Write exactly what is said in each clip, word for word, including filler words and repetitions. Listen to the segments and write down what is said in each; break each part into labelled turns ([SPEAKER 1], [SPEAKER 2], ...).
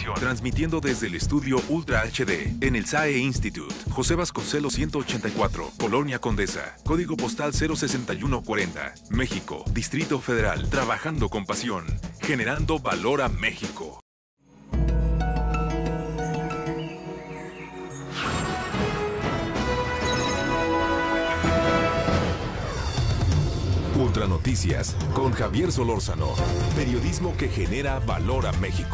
[SPEAKER 1] información. Transmitiendo desde el estudio Ultra H D en el S A E Institute. José Vasconcelos ciento ochenta y cuatro, Colonia Condesa. Código postal cero sesenta y uno cuarenta. México, Distrito Federal. Trabajando con pasión. Generando valor a México. Ultra Noticias con Javier Solórzano. Periodismo que genera valor a México.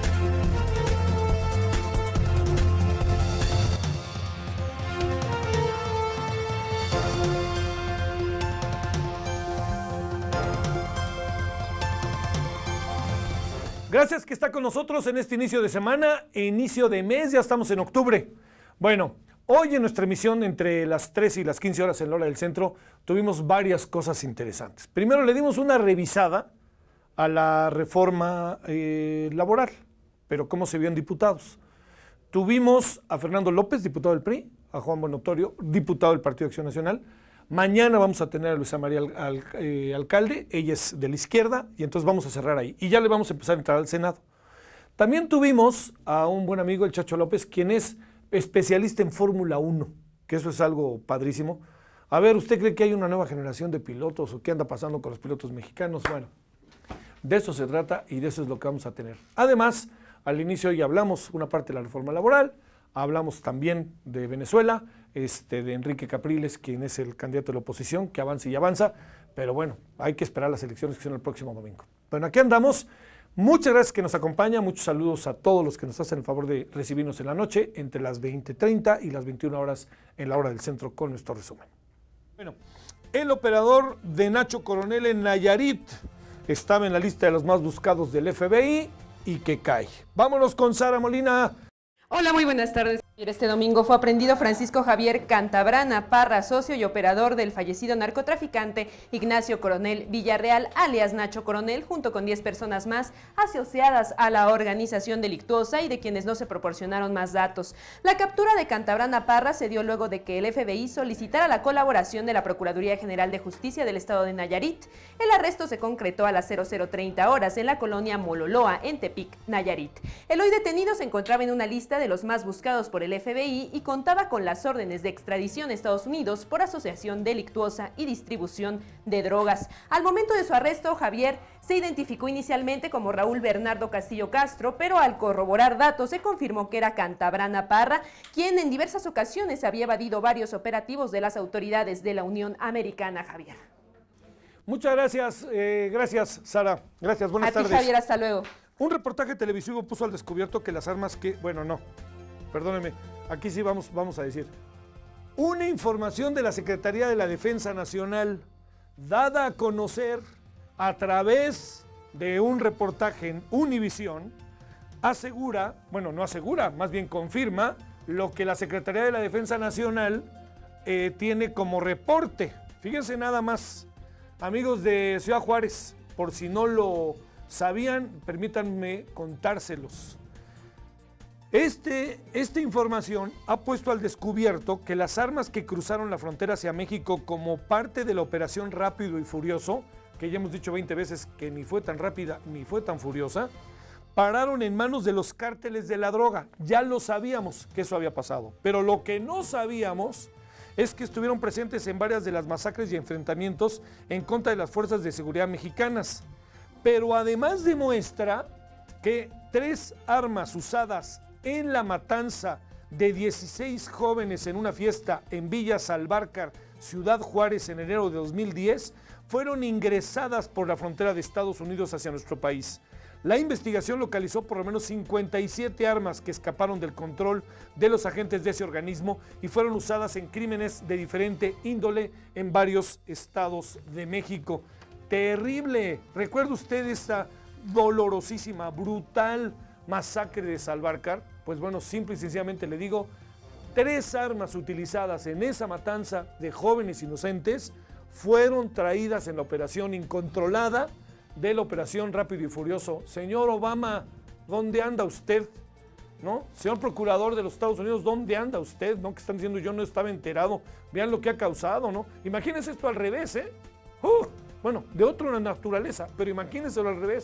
[SPEAKER 2] Gracias que está con nosotros en este inicio de semana, inicio de mes, ya estamos en octubre. Bueno, hoy en nuestra emisión entre las trece y las quince horas en la hora del centro tuvimos varias cosas interesantes. Primero le dimos una revisada a la reforma eh, laboral, pero cómo se vio en diputados. Tuvimos a Fernando López, diputado del P R I, a Juan Buenotorio, diputado del Partido Acción Nacional. Mañana vamos a tener a Luisa María al, al, eh, Alcalde, ella es de la izquierda, y entonces vamos a cerrar ahí. Y ya le vamos a empezar a entrar al Senado. También tuvimos a un buen amigo, el Chacho López, quien es especialista en Fórmula uno, que eso es algo padrísimo. A ver, ¿usted cree que hay una nueva generación de pilotos o qué anda pasando con los pilotos mexicanos? Bueno, de eso se trata y de eso es lo que vamos a tener. Además, al inicio ya hablamos una parte de la reforma laboral, hablamos también de Venezuela, este, de Enrique Capriles, quien es el candidato de la oposición, que avanza y avanza, pero bueno, hay que esperar las elecciones que son el próximo domingo. Bueno, aquí andamos. Muchas gracias que nos acompaña, muchos saludos a todos los que nos hacen el favor de recibirnos en la noche, entre las veinte treinta y las veintiuna horas en la hora del centro con nuestro resumen. Bueno, el operador de Nacho Coronel en Nayarit estaba en la lista de los más buscados del F B I y que cae. Vámonos con Sara Molina.
[SPEAKER 3] Hola, muy buenas tardes. Este domingo fue aprehendido Francisco Javier Cantabrana Parra, socio y operador del fallecido narcotraficante Ignacio Coronel Villarreal, alias Nacho Coronel, junto con diez personas más asociadas a la organización delictuosa y de quienes no se proporcionaron más datos. La captura de Cantabrana Parra se dio luego de que el F B I solicitara la colaboración de la Procuraduría General de Justicia del Estado de Nayarit. El arresto se concretó a las cero cero treinta horas en la colonia Mololoa, en Tepic, Nayarit. El hoy detenido se encontraba en una lista de los más buscados por el F B I y contaba con las órdenes de extradición a Estados Unidos por asociación delictuosa y distribución de drogas. Al momento de su arresto, Javier se identificó inicialmente como Raúl Bernardo Castillo Castro, pero al corroborar datos se confirmó que era Cantabrana Parra, quien en diversas ocasiones había evadido varios operativos de las autoridades de la Unión Americana. Javier.
[SPEAKER 2] Muchas gracias, eh, gracias Sara, gracias, buenas
[SPEAKER 3] a
[SPEAKER 2] tardes.
[SPEAKER 3] A ti, Javier, hasta luego.
[SPEAKER 2] Un reportaje televisivo puso al descubierto que las armas que, bueno, no, perdónenme, aquí sí vamos, vamos a decir. Una información de la Secretaría de la Defensa Nacional dada a conocer a través de un reportaje en Univisión asegura, bueno, no asegura, más bien confirma lo que la Secretaría de la Defensa Nacional eh, tiene como reporte. Fíjense nada más, amigos de Ciudad Juárez, por si no lo sabían, permítanme contárselos. Este, esta información ha puesto al descubierto que las armas que cruzaron la frontera hacia México como parte de la operación Rápido y Furioso, que ya hemos dicho veinte veces que ni fue tan rápida ni fue tan furiosa, pararon en manos de los cárteles de la droga. Ya lo sabíamos que eso había pasado, pero lo que no sabíamos es que estuvieron presentes en varias de las masacres y enfrentamientos en contra de las fuerzas de seguridad mexicanas. Pero además demuestra que tres armas usadas en la matanza de dieciséis jóvenes en una fiesta en Villa Salvarcar, Ciudad Juárez, en enero de dos mil diez, fueron ingresadas por la frontera de Estados Unidos hacia nuestro país. La investigación localizó por lo menos cincuenta y siete armas que escaparon del control de los agentes de ese organismo y fueron usadas en crímenes de diferente índole en varios estados de México. Terrible. ¿Recuerda usted esta dolorosísima, brutal masacre de Salvarcar? Pues bueno, simple y sencillamente le digo, tres armas utilizadas en esa matanza de jóvenes inocentes fueron traídas en la operación incontrolada de la operación Rápido y Furioso. Señor Obama, ¿dónde anda usted? ¿No? Señor Procurador de los Estados Unidos, ¿dónde anda usted? ¿No? Que están diciendo yo no estaba enterado. Vean lo que ha causado, ¿no? Imagínense esto al revés, ¿eh? Uh, bueno, de otra naturaleza, pero imagínenselo al revés.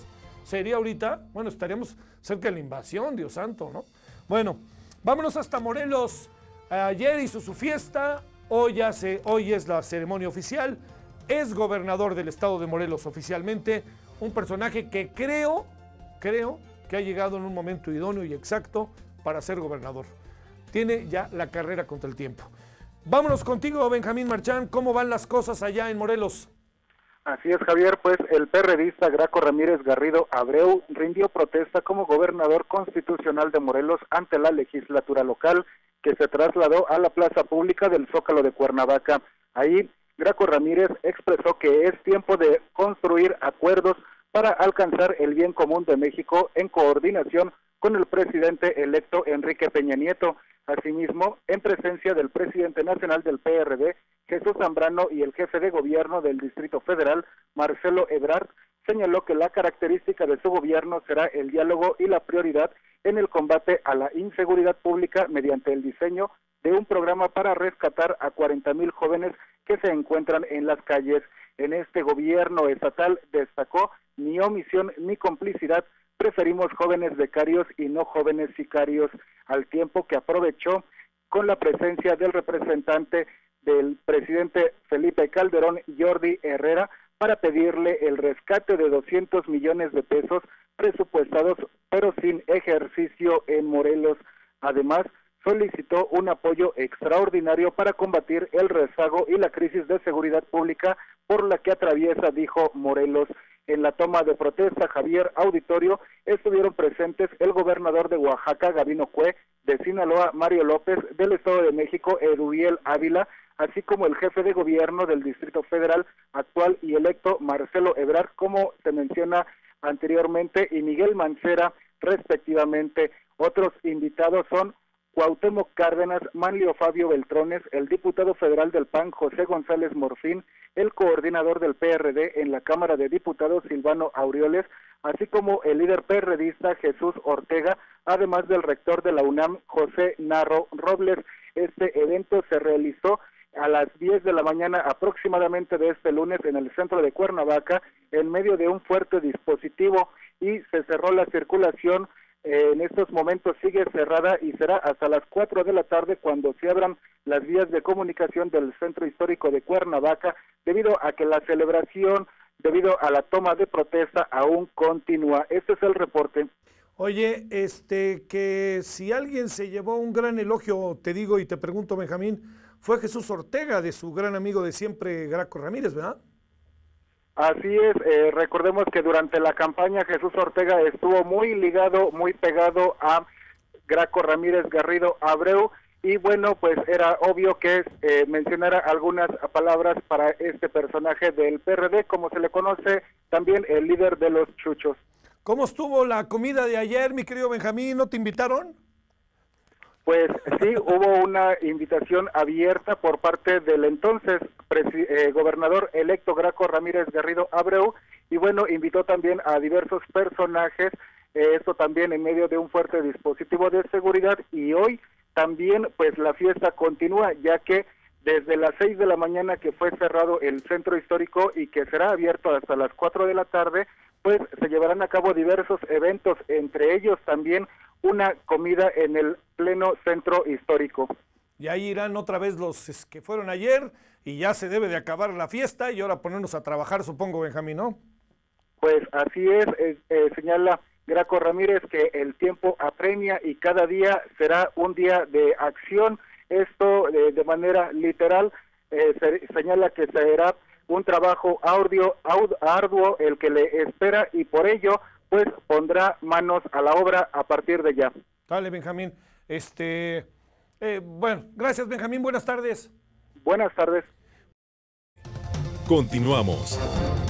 [SPEAKER 2] sería ahorita, bueno, estaríamos cerca de la invasión, Dios santo, ¿no? Bueno, vámonos hasta Morelos. Ayer hizo su fiesta, hoy, ya se, hoy es la ceremonia oficial. Es gobernador del estado de Morelos oficialmente, un personaje que creo, creo que ha llegado en un momento idóneo y exacto para ser gobernador. Tiene ya la carrera contra el tiempo. Vámonos contigo, Benjamín Marchán, ¿cómo van las cosas allá en Morelos?
[SPEAKER 4] Así es, Javier, pues el perredista Graco Ramírez Garrido Abreu rindió protesta como gobernador constitucional de Morelos ante la legislatura local, que se trasladó a la plaza pública del Zócalo de Cuernavaca. Ahí, Graco Ramírez expresó que es tiempo de construir acuerdos para alcanzar el bien común de México en coordinación con el presidente electo Enrique Peña Nieto. Asimismo, en presencia del presidente nacional del P R D, Jesús Zambrano, y el jefe de gobierno del Distrito Federal, Marcelo Ebrard, señaló que la característica de su gobierno será el diálogo y la prioridad en el combate a la inseguridad pública mediante el diseño de un programa para rescatar a cuarenta mil jóvenes que se encuentran en las calles. En este gobierno estatal, destacó, ni omisión ni complicidad, preferimos jóvenes becarios y no jóvenes sicarios, al tiempo que aprovechó con la presencia del representante del presidente Felipe Calderón, Jordi Herrera, para pedirle el rescate de doscientos millones de pesos presupuestados, pero sin ejercicio en Morelos. Además, solicitó un apoyo extraordinario para combatir el rezago y la crisis de seguridad pública por la que atraviesa, dijo, Morelos. En la toma de protesta, Javier Auditorio, estuvieron presentes el gobernador de Oaxaca, Gabino Cue, de Sinaloa, Mario López, del Estado de México, Eduviel Ávila, así como el jefe de gobierno del Distrito Federal, actual y electo, Marcelo Ebrard, como se menciona anteriormente, y Miguel Mancera, respectivamente. Otros invitados son Cuauhtémoc Cárdenas, Manlio Fabio Beltrones, el diputado federal del P A N, José González Morfín, el coordinador del P R D en la Cámara de Diputados, Silvano Aureoles, así como el líder perredista Jesús Ortega, además del rector de la UNAM, José Narro Robles. Este evento se realizó a las diez de la mañana aproximadamente de este lunes en el centro de Cuernavaca, en medio de un fuerte dispositivo, y se cerró la circulación. Eh, en estos momentos sigue cerrada y será hasta las cuatro de la tarde cuando se abran las vías de comunicación del centro histórico de Cuernavaca, debido a que la celebración, debido a la toma de protesta, aún continúa. Este es el reporte.
[SPEAKER 2] Oye, este, que si alguien se llevó un gran elogio, te digo y te pregunto, Benjamín, fue Jesús Ortega, de su gran amigo de siempre, Graco Ramírez, ¿verdad?
[SPEAKER 4] Así es, eh, recordemos que durante la campaña Jesús Ortega estuvo muy ligado, muy pegado a Graco Ramírez Garrido Abreu, y bueno, pues era obvio que eh, mencionara algunas palabras para este personaje del P R D, como se le conoce también el líder de los chuchos.
[SPEAKER 2] ¿Cómo estuvo la comida de ayer, mi querido Benjamín? ¿No te invitaron?
[SPEAKER 4] Pues sí, hubo una invitación abierta por parte del entonces eh, gobernador electo Graco Ramírez Garrido Abreu, y bueno, invitó también a diversos personajes, eh, esto también en medio de un fuerte dispositivo de seguridad, y hoy también pues la fiesta continúa, ya que desde las seis de la mañana que fue cerrado el centro histórico y que será abierto hasta las cuatro de la tarde, pues se llevarán a cabo diversos eventos, entre ellos también una comida en el pleno centro histórico.
[SPEAKER 2] Y ahí irán otra vez los que fueron ayer, y ya se debe de acabar la fiesta y ahora ponernos a trabajar, supongo, Benjamín, ¿no?
[SPEAKER 4] Pues así es, eh, eh, señala Graco Ramírez que el tiempo apremia y cada día será un día de acción. Esto eh, de manera literal, eh, se, señala que será un trabajo audio, aud, arduo el que le espera, y por ello pues pondrá manos a la obra a partir de ya.
[SPEAKER 2] Dale, Benjamín. Este, eh, bueno, gracias, Benjamín. Buenas tardes.
[SPEAKER 4] Buenas tardes.
[SPEAKER 1] Continuamos.